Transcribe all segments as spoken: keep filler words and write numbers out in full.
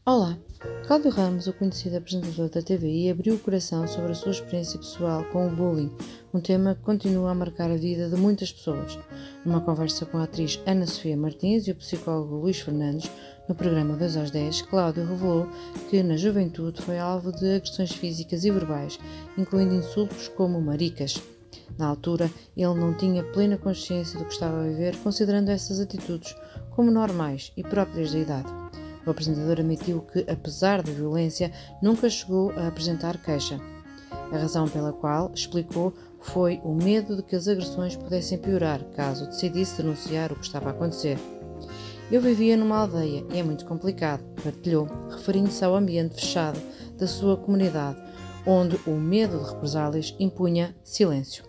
Olá! Cláudio Ramos, o conhecido apresentador da T V I, abriu o coração sobre a sua experiência pessoal com o bullying, um tema que continua a marcar a vida de muitas pessoas. Numa conversa com a atriz Ana Sofia Martins e o psicólogo Luís Fernandes, no programa dois às dez, Cláudio revelou que na juventude foi alvo de agressões físicas e verbais, incluindo insultos como maricas. Na altura, ele não tinha plena consciência do que estava a viver, considerando essas atitudes como normais e próprias da idade. O apresentador admitiu que, apesar da violência, nunca chegou a apresentar queixa. A razão pela qual, explicou, foi o medo de que as agressões pudessem piorar caso decidisse denunciar o que estava a acontecer. Eu vivia numa aldeia e é muito complicado, partilhou, referindo-se ao ambiente fechado da sua comunidade, onde o medo de represálias impunha silêncio.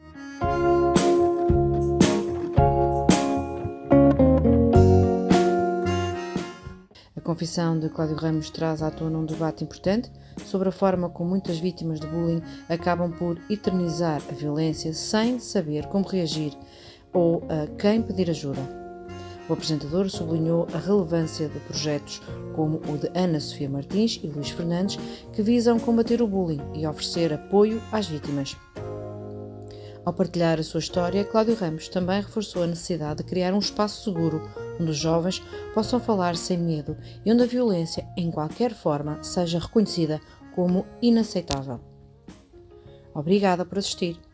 A confissão de Cláudio Ramos traz à tona um debate importante sobre a forma como muitas vítimas de bullying acabam por eternizar a violência sem saber como reagir ou a quem pedir ajuda. O apresentador sublinhou a relevância de projetos como o de Ana Sofia Martins e Luís Fernandes, que visam combater o bullying e oferecer apoio às vítimas. Ao partilhar a sua história, Cláudio Ramos também reforçou a necessidade de criar um espaço seguro onde os jovens possam falar sem medo e onde a violência, em qualquer forma, seja reconhecida como inaceitável. Obrigada por assistir.